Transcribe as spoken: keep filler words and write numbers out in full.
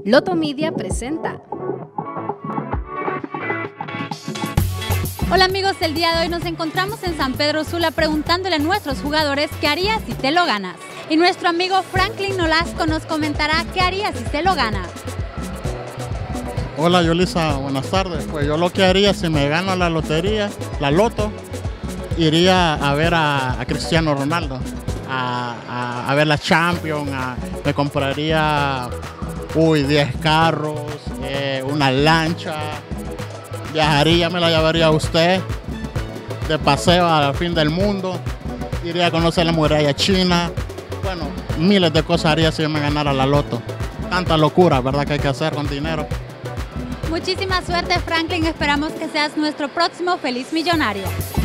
Loto Media presenta. Hola amigos, el día de hoy nos encontramos en San Pedro Sula preguntándole a nuestros jugadores qué harías si te lo ganas. Y nuestro amigo Franklin Nolasco nos comentará qué haría si se lo gana. Hola Yolisa, buenas tardes. Pues yo lo que haría si me gano la lotería, la loto, iría a ver a, a Cristiano Ronaldo, a, a, a ver la Champions, a, me compraría uy, diez carros, eh, una lancha, viajaría, me la llevaría a usted de paseo al fin del mundo, iría a conocer la muralla china, bueno, miles de cosas haría si yo me ganara la loto. Tanta locura, ¿verdad?, que hay que hacer con dinero. Muchísima suerte, Franklin, esperamos que seas nuestro próximo feliz millonario.